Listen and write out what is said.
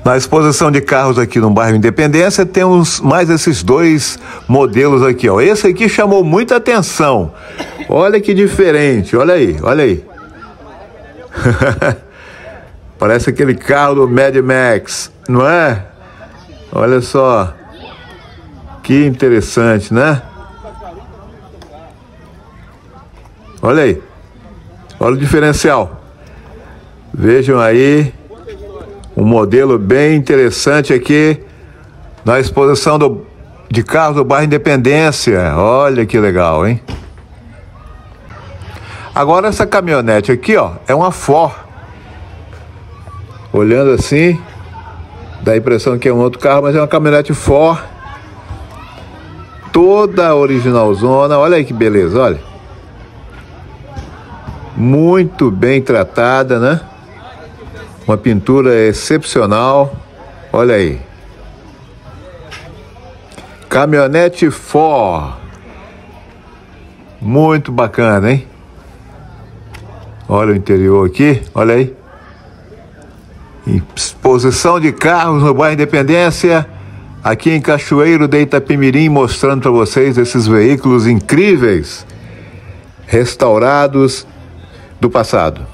Na exposição de carros aqui no bairro Independência, temos mais esses dois modelos aqui, ó. Esse aqui chamou muita atenção. Olha que diferente, olha aí, olha aí. Parece aquele carro do Mad Max, não é? Olha só. Que interessante, né? Olha aí. Olha o diferencial. Vejam aí. Um modelo bem interessante aqui na exposição de carros do bairro Independência. Olha que legal, hein? Agora essa caminhonete aqui, ó, é uma Ford. Olhando assim, dá a impressão que é um outro carro, mas é uma caminhonete Ford. Toda originalzona. Olha aí que beleza, olha. Muito bem tratada, né? Uma pintura excepcional. Olha aí. Caminhonete Ford. Muito bacana, hein? Olha o interior aqui. Olha aí. Exposição de carros no bairro Independência. Aqui em Cachoeiro de Itapemirim, mostrando para vocês esses veículos incríveis. Restaurados do passado.